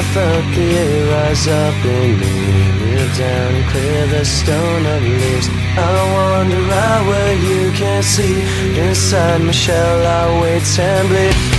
felt the air rise up in me. Kneel down and clear the stone of leaves. I wander out where you can't see. Inside my shell I wait and bleed.